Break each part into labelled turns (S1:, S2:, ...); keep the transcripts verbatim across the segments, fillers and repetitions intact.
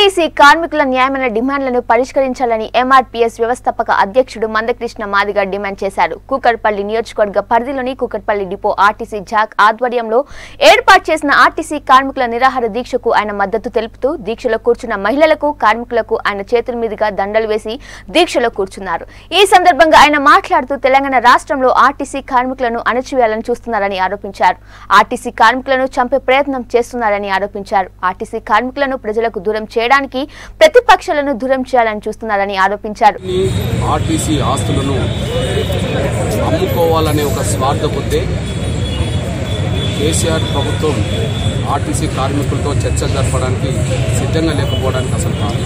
S1: RTC కార్మికుల న్యాయమైన డిమాండ్లను పరిష్కరించాలని ఎంఆర్పీఎస్ వ్యవస్థాపక అధ్యక్షుడు మందకృష్ణ మాదిగ డిమాండ్ చేశారు. కూకట్పల్లి నియోజకవర్గ పరిధిలోని కూకట్పల్లి డిపో ఆర్టీసీ జాక్ ఆధ్వర్యంలో ఏర్పాటు చేసిన ఆర్టీసీ కార్మికుల నిరాహార దీక్షకు ఆయన మద్దతు తెలుపుతూ దీక్షలో కూర్చున్న మహిళలకు కార్మికులకు ఆయన చేతుల మీదుగా దండలు వేసి దీక్షలో కూర్చున్నారు. ఈ సందర్భంగా ఆయన మాట్లాడుతూ తెలంగాణ రాష్ట్రంలో ఆర్టీసీ కార్మికులను అణచివేయాలని చూస్తున్నారని ఆరోపించారు. ఆర్టీసీ కార్మికులను చంపే ప్రయత్నం చేస్తున్నారని ఆరోపించారు. ఆర్టీసీ కార్మికులను ప్రజలకు దూరం చేయడానికి ప్రతిపక్షాలను దూరం చేయాలని చూస్తున్నారని ఆరోపించారు.
S2: ఆర్టీసీ ఆస్తులను అమ్ముకోవాలనే ఒక స్వార్థ బుద్ధి కేసీఆర్ ప్రభుత్వం ఆర్టీసీ కార్మికులతో చర్చ జరపడానికి సిద్ధంగా లేకపోవడానికి అసలు కాదు.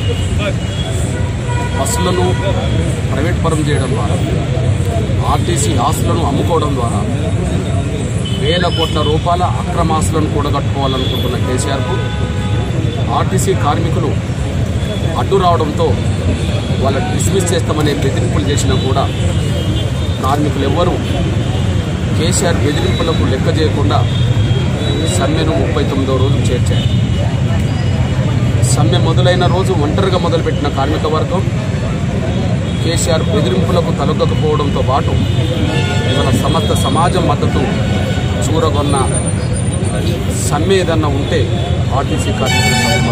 S2: బస్సులను ప్రైవేట్ పరం చేయడం ద్వారా ఆర్టీసీ ఆస్తులను అమ్ముకోవడం ద్వారా వేల కోట్ల రూపాయల అక్రమాస్తులను కూడగట్టుకోవాలనుకుంటున్న కేసీఆర్కు ఆర్టీసీ కార్మికులు అడ్డు రావడంతో వాళ్ళని డిస్మిస్ చేస్తామనే బెదిరింపులు చేసినా కూడా కార్మికులు ఎవ్వరూ కేసీఆర్ బెదిరింపులకు లెక్క చేయకుండా సమ్మెను ముప్పై తొమ్మిదో రోజు చేర్చారు. సమ్మె మొదలైన రోజు ఒంటరిగా మొదలుపెట్టిన కార్మిక వర్గం కేసీఆర్ బెదిరింపులకు తలొగ్గకపోవడంతో పాటు ఇవాళ సమస్త సమాజం మద్దతు చూరగొన్న సమ్మె ఏదన్నా ఉంటే ఆర్టీసీ కార్మికుల సమ్మె.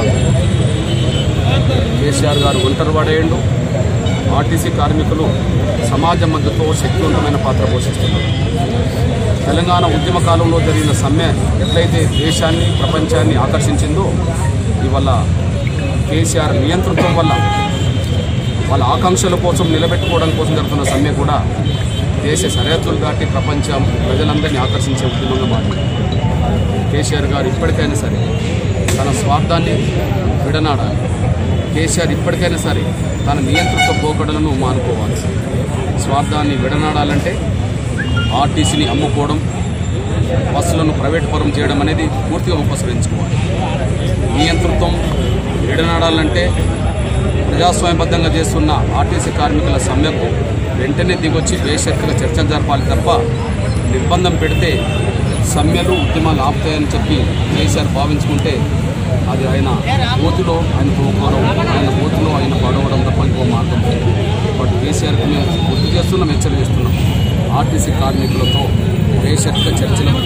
S2: కేసీఆర్ గారు ఒంటరి పడేయండు. ఆర్టీసీ కార్మికులు సమాజ మద్దతుతో శక్తివంతమైన పాత్ర పోషిస్తున్నారు. తెలంగాణ ఉద్యమ కాలంలో జరిగిన సమ్మె ఎట్లయితే దేశాన్ని ప్రపంచాన్ని ఆకర్షించిందో ఇవాళ కేసీఆర్ నియంతృత్వం వల్ల వాళ్ళ ఆకాంక్షల కోసం నిలబెట్టుకోవడం కోసం జరుగుతున్న సమ్మె కూడా దేశ సరిహద్దులు దాటి ప్రపంచం ప్రజలందరినీ ఆకర్షించే ఉద్యమంగా మారింది. కేసీఆర్ గారు ఇప్పటికైనా సరే తన స్వార్థాన్ని విడనాడాలి. కేసీఆర్ ఇప్పటికైనా సరే తన నియంత్రిత పోకడలను మానుకోవాలి. స్వార్థాన్ని విడనాడాలంటే ఆర్టీసీని అమ్ముకోవడం, బస్సులను ప్రైవేట్ పరం చేయడం అనేది పూర్తిగా ఉపసంహరించుకోవాలి. నియంతృత్వం విడనాడాలంటే ప్రజాస్వామ్యబద్ధంగా చేస్తున్న ఆర్టీసీ కార్మికుల సమ్మెకు వెంటనే దిగొచ్చి బేషరతుగా చర్చలు జరపాలి తప్ప నిర్బంధం పెడితే సమ్మెలు ఉద్యమాలు ఆపుతాయని చెప్పి కేసీఆర్ భావించుకుంటే అది ఆయన బూతులో ఆయన తోకోవడం ఆయన బూతులో ఆయన పడవడం తప్ప ఇంకో మార్గం. బట్ కేసీఆర్కి మేము గుర్తు చేస్తున్నాం, హెచ్చరిక చేస్తున్నాం. ఆర్టీసీ కార్మికులతో బేషరతుగా చర్చలకు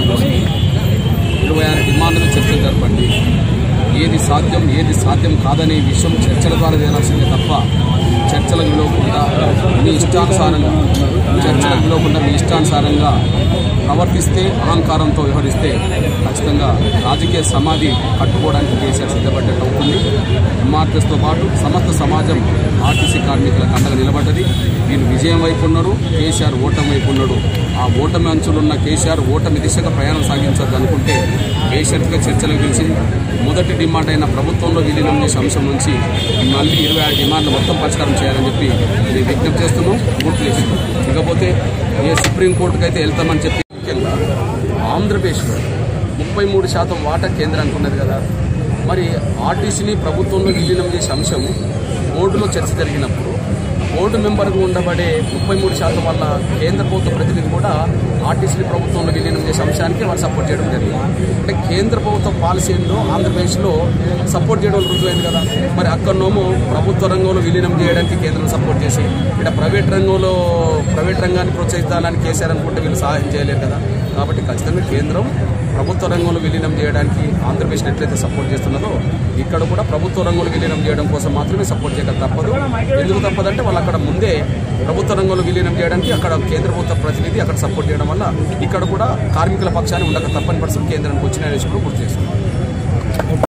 S2: ఇరవై ఆరు డిమాండ్లు చర్చలు జరపండి. ఏది సాధ్యం ఏది సాధ్యం కాదనే విషయం చర్చల ద్వారా తేలాల్సిందే తప్ప చర్చలకు విలువకుండా మీ ఇష్టానుసారంగా చర్చలకు విలువకుండా మీ ఇష్టానుసారంగా ప్రవర్తిస్తే, అహంకారంతో వ్యవహరిస్తే ఖచ్చితంగా రాజకీయ సమాధి కట్టుకోవడానికి కేసీఆర్ సిద్ధపడ్డట్టు అవుతుంది. ఎంఆర్పీఎస్తో పాటు సమస్త సమాజం ఆర్టీసీ కార్మికులకు అండగా నిలబడ్డది. వీళ్ళు విజయం వైపు ఉన్నారు, కేసీఆర్ ఓటమి వైపు ఉన్నాడు. ఆ ఓటమి అంచులున్న కేసీఆర్ ఓటమి దిశగా ప్రయాణం సాగించద్దు అనుకుంటే బేషరతుగా చర్చలకు పిలిచి మొదటి డిమాండ్ అయిన ప్రభుత్వంలో విలీనం చేసే అంశం నుంచి మళ్ళీ ఇరవై ఆరు డిమాండ్లు మొత్తం పరిష్కారం చేయాలని చెప్పి నేను విజ్ఞప్తి చేస్తున్నాం, గుర్తు చేస్తున్నాం. ఇకపోతే ఏ సుప్రీంకోర్టుకు అయితే వెళ్తామని చెప్పి ముఖ్యంగా ఆంధ్రప్రదేశ్లో ముప్పై మూడు శాతం వాటా కేంద్రానికి ఉన్నది కదా. మరి ఆర్టీసీని ప్రభుత్వంలో విలీనం చేసే అంశం బోర్డులో చర్చ జరిగినప్పుడు బోర్డు మెంబర్గా ఉండబడే ముప్పై మూడు శాతం వల్ల కేంద్ర ప్రభుత్వ ప్రతినిధి కూడా ఆర్టీసీని ప్రభుత్వంలో విలీనం చేసే అంశానికి వాళ్ళు సపోర్ట్ చేయడం జరిగింది. అంటే కేంద్ర ప్రభుత్వ పాలసీలో ఆంధ్రప్రదేశ్లో సపోర్ట్ చేయడం రుజువైంది కదా. మరి అక్కడనోమో ప్రభుత్వ రంగంలో విలీనం చేయడానికి కేంద్రం సపోర్ట్ చేసి ఇక్కడ ప్రైవేట్ రంగంలో ప్రైవేట్ రంగాన్ని ప్రోత్సహించాలని కేసీఆర్ అనుకుంటే వీళ్ళు సహాయం చేయలేరు కదా. కాబట్టి ఖచ్చితంగా కేంద్రం ప్రభుత్వ రంగంలో విలీనం చేయడానికి ఆంధ్రప్రదేశ్ ఎట్లయితే సపోర్ట్ చేస్తున్నదో ఇక్కడ కూడా ప్రభుత్వ రంగంలో విలీనం చేయడం కోసం మాత్రమే సపోర్ట్ చేయక తప్పదు. ఎందుకు తప్పదంటే వాళ్ళు అక్కడ ముందే ప్రభుత్వ రంగంలో విలీనం చేయడానికి అక్కడ కేంద్ర ప్రభుత్వ ప్రతినిధి అక్కడ సపోర్ట్ చేయడం వల్ల ఇక్కడ కూడా కార్మికుల పక్షాన్ని ఉండక తప్పని పరిస్థితి కేంద్రానికి వచ్చిన కూడా గుర్తు చేస్తున్నారు.